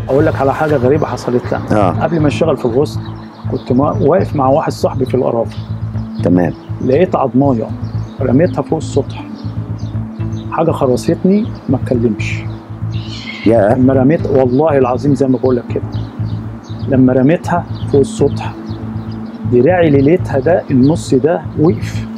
اقول لك على حاجه غريبه حصلت لنا. قبل ما اشتغل في الغسل كنت واقف مع واحد صاحبي في القرافه. تمام. لقيت عضمايه رميتها فوق السطح، حاجه خرستني ما اتكلمش. لما رميت والله العظيم زي ما بقول لك كده، لما رميتها فوق السطح دراعي ليلتها ده النص ده وقف.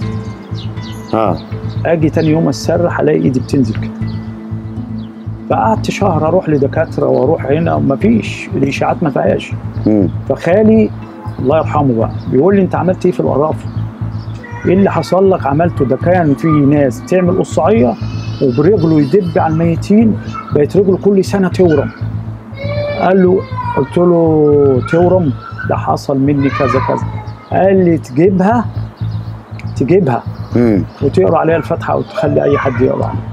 اجي تاني يوم اسرح الاقي ايدي بتنزل كده. فقعدت شهر اروح لدكاتره واروح هنا ومفيش، الاشاعات ما فيهاش. فخالي الله يرحمه بقى بيقول لي انت عملت ايه في القرافه؟ ايه اللي حصل لك عملته؟ ده كان في ناس تعمل قصعيه وبرجله يدب على الميتين، بقت رجله كل سنه تورم. قال له، قلت له تورم؟ ده حصل مني كذا كذا. قال لي تجيبها وتقرا عليها الفاتحه او تخلي اي حد يقرا عليها.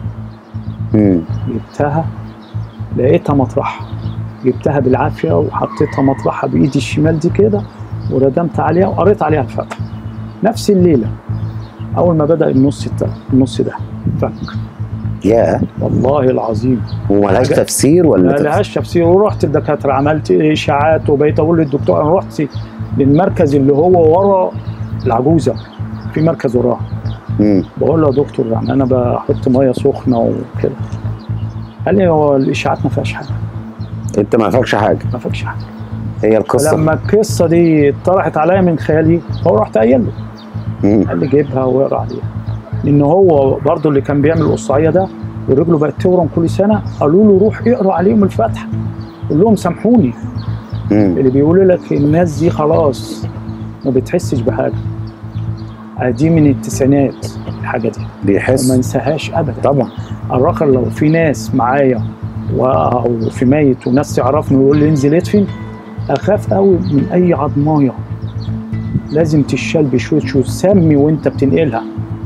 جبتها لقيتها مطرحها، جبتها بالعافيه وحطيتها مطرحها بايدي الشمال دي كده وردمت عليها وقريت عليها الفاتحه نفس الليله. اول ما بدا النص ده فك. والله العظيم. وملهاش تفسير ولا؟ ما لهاش تفسير. ورحت الدكاتره عملت اشاعات وبقيت اقول للدكتور، انا رحت للمركز اللي هو ورا العجوزه، في مركز وراها. بقول له يا دكتور يعني انا بحط ميه سخنه وكده. قال لي هو الاشاعات ما فيهاش حاجه. انت ما فيكش حاجه؟ ما فيكش حاجه. هي القصه لما القصه دي اتطرحت عليا من خيالي هو رحت قايل له. قال لي جيبها واقرا عليها. لان هو برضه اللي كان بيعمل القصعيه ده ورجله بقت تورم كل سنه، قالوا له روح اقرا عليهم الفاتحه. قول لهم سامحوني. اللي بيقولوا لك الناس دي خلاص ما بتحسش بحاجه. دي من التسعينات الحاجه دي بيحس، ما انساهاش ابدا. طبعا الرخر لو في ناس معايا او في ميت وناس تعرفني ويقول لي انزل ادفن، اخاف قوي من اي عضمايه. لازم تشال بشويش وتسمي وانت بتنقلها.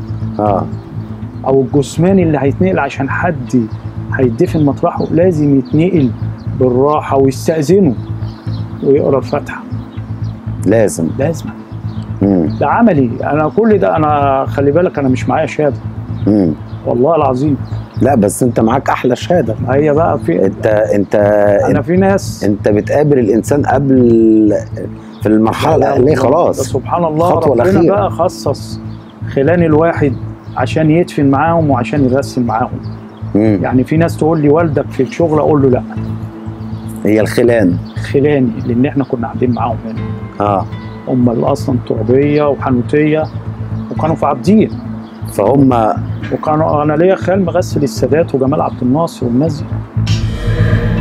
او الجثمان اللي هيتنقل عشان حد هيدفن مطرحه لازم يتنقل بالراحه ويستأذنه ويقرا الفاتحه. لازم. ده عملي انا كل ده. انا خلي بالك انا مش معايا شهاده. والله العظيم. لا بس انت معاك احلى شهاده. ما هي بقى في انا في ناس انت بتقابل الانسان قبل في المرحله الاقليه خلاص. سبحان الله. ربنا بقى خصص خلان الواحد عشان يدفن معاهم وعشان يرسم معاهم. يعني في ناس تقول لي والدك في الشغل، اقول له لا. هي الخلان خلاني لان احنا كنا قاعدين معاهم هنا. هم اللي اصلا تربيه وحنوتيه وكانوا في عابدين. فهم وكانوا انا ليا خال مغسل السادات وجمال عبد الناصر والناس دي.